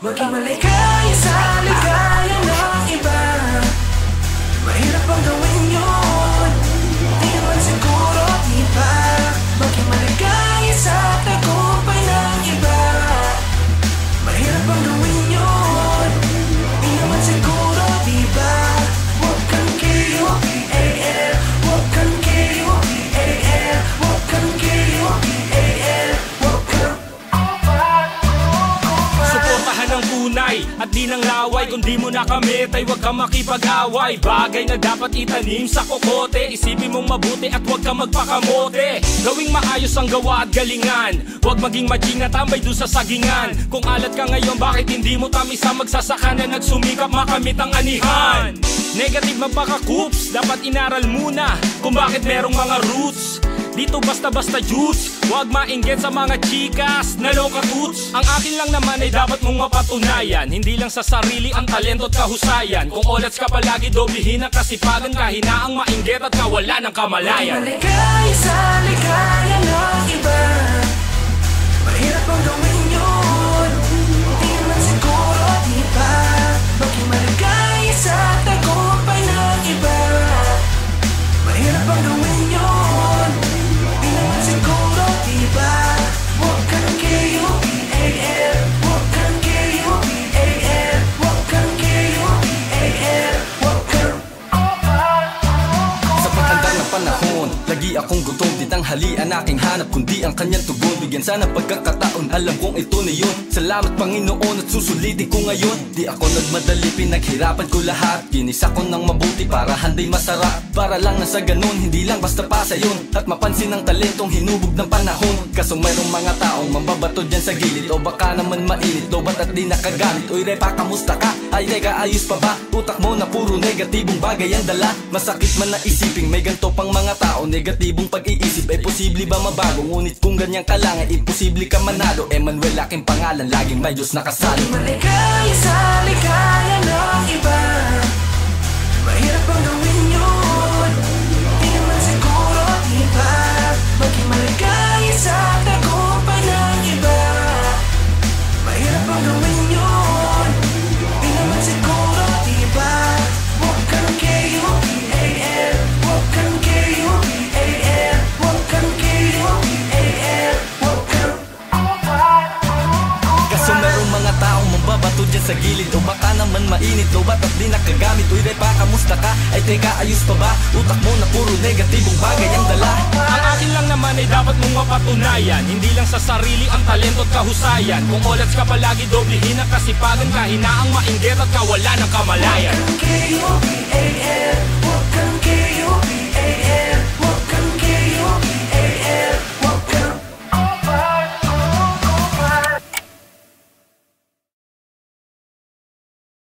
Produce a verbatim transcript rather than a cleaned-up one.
Maging maligaya sa ligaya ng iba. Mahirap bang gawin yun? Di naman siguro, di ba? Maging maligaya sa tagumpay ng iba. Mahirap bang gawin yun? Di naman siguro, di ba? Huwag kang K O P A L, huwag kang K O P A L, huwag kang K O P A L, huwag kang Suportahan ang tunay at di ng laway. Kung di mo nakamit ay huwag kang makipag-away. Bagay na dapat itanim sa kokote. Isipin mong mabuti at huwag kang magpakamote. Gawing maayos ang gawa at galingan. Huwag maging matching na tambay dun sa sagingan. Kung alat ka ngayon, bakit hindi mo tamisa? Magsasaka na nagsumikap makamit ang anihan. Negative mapaka-coops, dapat inaral muna kung bakit merong mga roots. Dito basta-basta juice, huwag mainggit sa mga chikas na loka toots. Ang akin lang naman ay dapat mong mapatunayan. Hindi lang sa sarili ang talento at kahusayan. Kung olats ka palagi, doblihin ang kasipagan. Kahinaang mainggit at kawalan ng kamalayan. Maligaya sa ligaya ng iba. Mahirap bang gawin yun? Di naman siguro, di ba? Maging maligaya sa tagumpay ng iba. Mahirap bang gawin yun? Di naman siguro, di ba? Huwag kang K O P A L, huwag kang K O P A L, huwag kang K O P A L, huwag kang Sa paghanda ng panahon, lagi akong gutom. Di tanghalian aking hanap, kundi ang kanyang tugon. Bigyan sana pagkakataon, alam kong ito na yun. Salamat Panginoon at susulitin ko ngayon. Di ako nagmadali, pinaghirapan ko lahat. Ginisa ko ng mabuti para handay masarap. Para lang na sa ganun, hindi lang basta pasa yun. At mapansin ang talentong hinubog ng panahon. Kaso mayroong mga taong mambabato dyan sa gilid. O baka naman mainit, lobat at di nakagamit. Uy repa, kamusta ka? Ay teka, ayos pa ba? Utak mo na puro negatibong bagay ang dala. Masakit man na isiping may ganto pang mga tao. Negatibong pag-iisip, ay posible ba mabago? Ngunit kung ganyan ka lang, ay imposible ka manalo. Emmanuel aking pangalan, laging may Diyos nakasalo. Maligaya sa ligaya ng iba. Mahirap bang gawin yun? Di naman siguro, di ba? Maging maligaya sa tagumpay ng iba. Mahirap bang gawin yun? Di naman siguro, di ba? Huwag kang K O P A L, huwag kang K O P A L, huwag kang K O P A L, huwag kang Kaso merong mga taong mambabato dyan sa gilid. O baka naman mainit, lobat at di nakagamit. Uy repa, kamusta ka? Ay teka, ayos pa ba? Utak mo na puro negatibong bagay ang dala. Ang akin lang naman ay dapat mong mapatunayan. Hindi lang sa sarili ang talento at kahusayan. Kung olats ka palagi, doblihin ang kasipagan. Kahinaang mainggit at kawalan ng kamalayan. K O P A L